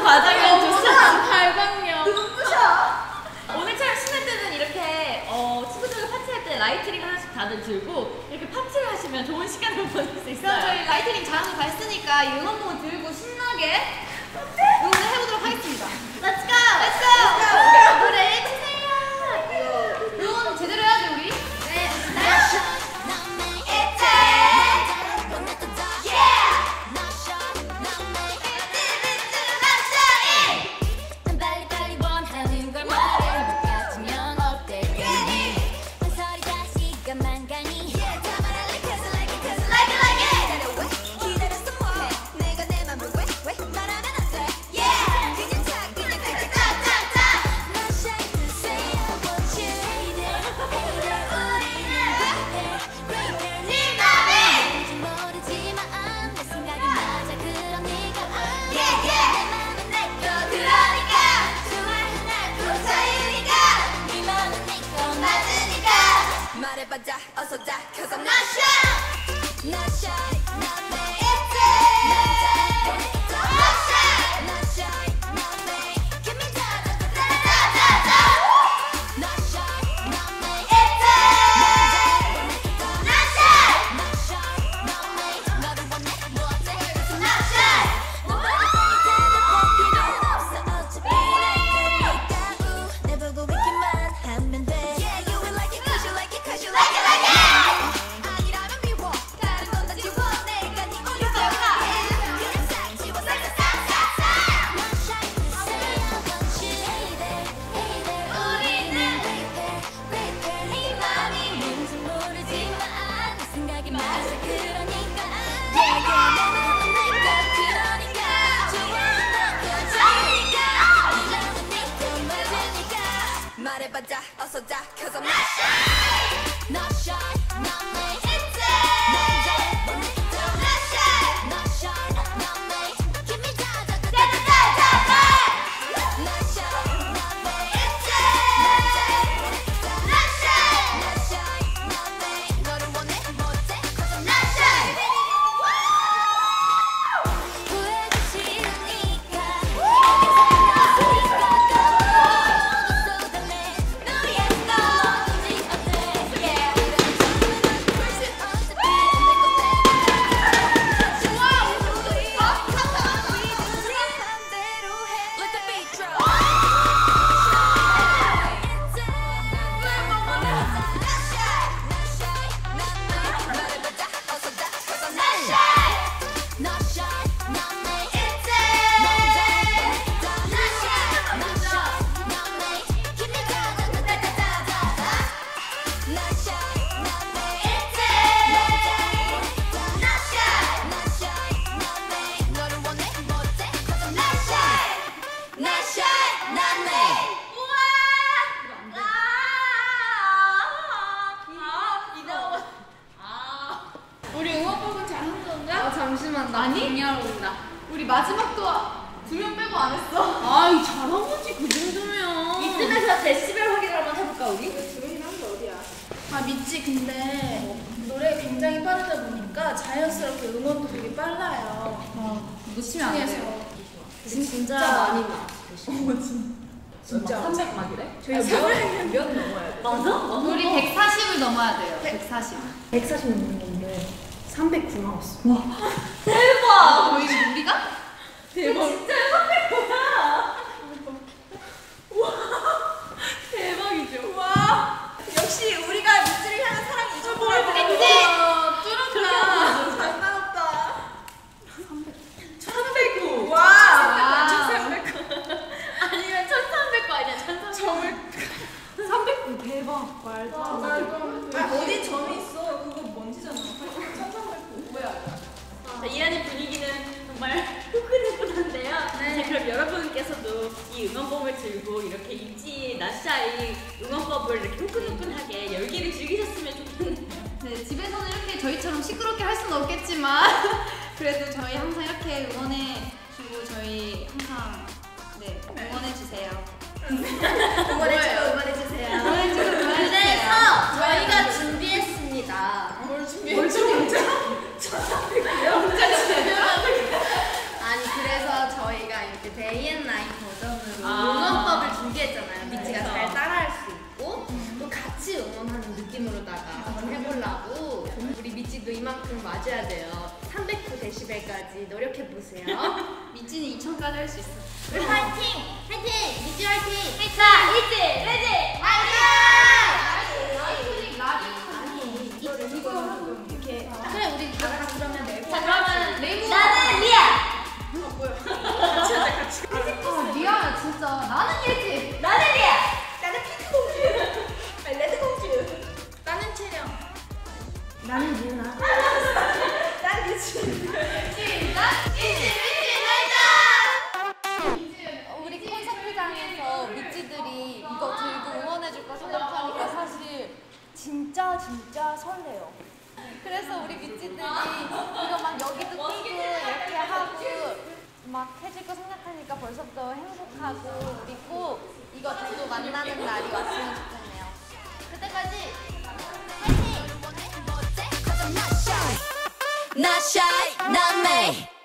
과장형 조사 발광력. 오늘처럼 신날 때는 이렇게 친구들과 파티할 때 라이트닝 하나씩 다들 들고 이렇게 파티를 하시면 좋은 시간을 보낼 수 있어요. 그럼 저희 라이트닝 잘하는 거 봤으니까 이 응원봉을 들고 신나게 응원을 해보도록 하겠습니다. Let's go! Let's go! 노래 주세요. 응원 제대로 해야지 우리. 네. 말해봐자 어서 다 cause I'm not shy not shy not me it's not shy not shy not me give me that not shy not me it's not shy not shy not me 너를 원해 뭐 어때 cause I'm not shy 너만의 대답할 필요는 없어 어차피 날 보고 있기만 하면 돼 yeah you will like it cause you like it cause you like it like it 아니라면 미워 다른 건 다 지워 내가 네 오늘 거야 그냥 싹 지워 싹싹싹싹 Not shy to say I want you 우리는 네 맘이 뭔지 모르지만 내 생각이 맞아 그러니까 Yeah yeah 내 맘은 내가 그러니까 좋아한다고 자유니까 이러면 네가 맞으니까 말해봐자 어서 다 cause I'm not shy not shy not me it's not shy not shy not me give me that not shy not me it's not shy not shy not me 너를 원해 뭐 어때 cause I'm not shy 후회가 싫으니까 Let the beat drop. Not shy, not me. It's not shy, not me. Give me that. Not shy, not me. It's not shy, not me. 너를 원해 뭐 어때? cause I'm not shy, not shy, not me. 우리 응원봉은 잘한 건가? 잠시만 나 아니? 정리하러 온다. 우리 마지막도 2명 빼고 안 했어. 아이 잘한 거지 그 정도면. 이쯤에서 데시벨 확인을 한번 해볼까 우리? 들으긴 한데 어디야? 아 미치 근데 노래가 굉장히 빠르다 보니까 자연스럽게 음원도 되게 빨라요. 놓치면 안 돼요. 중에서 진짜 많이 나. 진짜 300막이래? 저희 몇 넘어야 돼? 맞아? 우리 140을 넘어야 돼요. 140. 140 넘는 건데 309 나왔어. 대박! 우리가? 대박. 진짜 300구나. 대박이죠. 와 역시 우리가 미치를 향한 사랑이 잊어버리고 뚫었다. 장난 없다 1109. 와 1300. 아니면 1300거 아니야? 1300. 309 대박. 말도 안 돼. 어디 점이 있어 그거 먼지잖아 천천히 뭐야 이하는 분위기는 정말 후끈후끈한데요. 네. 그럼 여러분께서도 이 응원봉을 들고 이렇게 입지 나샤이 응원법을 이렇게 후끈후끈하게 열기를 즐기셨으면 좋겠네요. 네, 집에서는 이렇게 저희처럼 시끄럽게 할 수는 없겠지만 그래도 저희 항상 이렇게 응원해주고 저희 항상 네, 응원해주세요. 응원해주세요 응원해주세요. 그래서 저희가 준비했습니다. 뭘 준비했죠? 아니 그래서 저희가 이렇게 Day and Night 버전으로 아. 응원법을 준비했잖아요. 미찌가 그래서. 잘 따라할 수 있고 또 같이 응원하는 느낌으로다가 한번 해보려고. 우리 미찌도 이만큼 맞아야 돼요. 309dB까지 노력해보세요. 미찌는 2000까지 할 수 있어. 우리 화이팅! 화이팅! 미찌 화이팅! 자, 이지, 레지. 그래 우리 다 그러면 내일 자, 그러면 레이모. 나는 리아. 같이 하자, 같이. 아, 미안해, 진짜. 나는 예지. 나는 리아. 나는 핑크 공주! 레드 공주! 나는 채령! 나는 유나! 나는 유치! 우리 콘서트장에서 미찌들이 이거 들고 응원해줄 거 생각하니까 사실 진짜 설레요. 그래서 우리 미찌들이 이거 막 여기도 끼고 이렇게 하고 막 해줄 거 생각하니까 벌써부터 행복하고 우리 꼭 이거 들고 만나는 날이 왔으면 좋겠네요. 그때까지 Not shy, not me.